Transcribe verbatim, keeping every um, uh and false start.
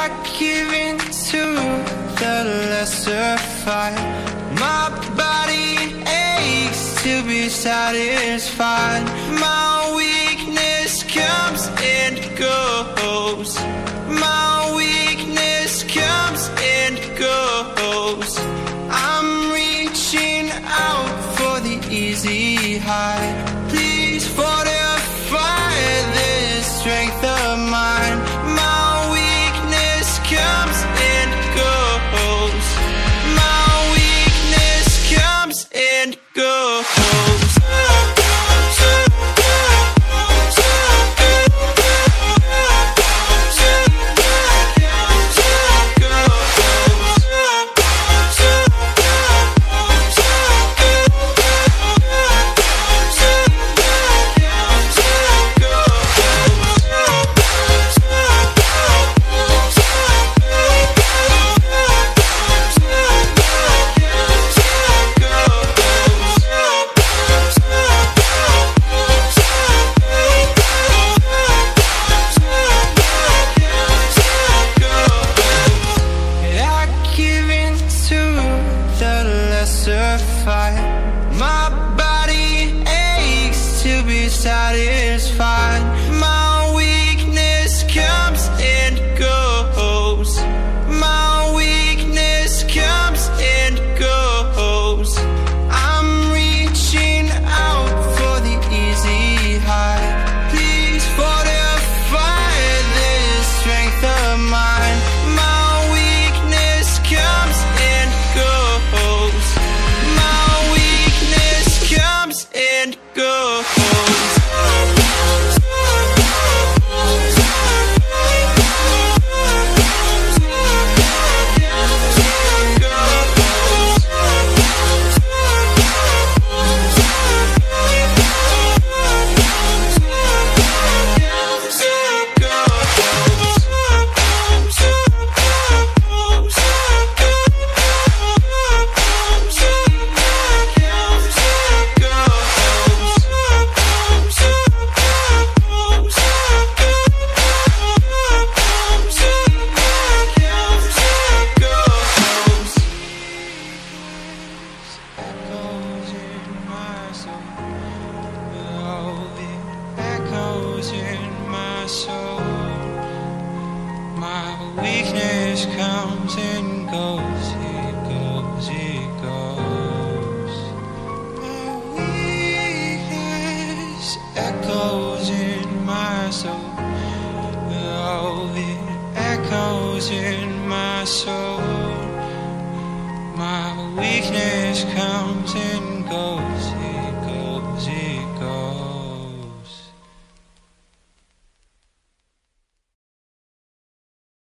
I give in to the lesser fight. My body aches to be satisfied. My weakness comes and goes. My weakness comes and goes. I'm reaching out for the easy high. Please fortify this strength of mine. My weakness comes and goes. My weakness comes and goes. My body aches to be satisfied. My weakness comes and goes. My weakness comes and goes. I'm reaching out for the easy high. Please fortify this strength of mine. My weakness comes and goes. Comes and goes. Weakness comes and goes, it goes, it goes. My weakness echoes in my soul. Oh, it echoes in my soul. My weakness comes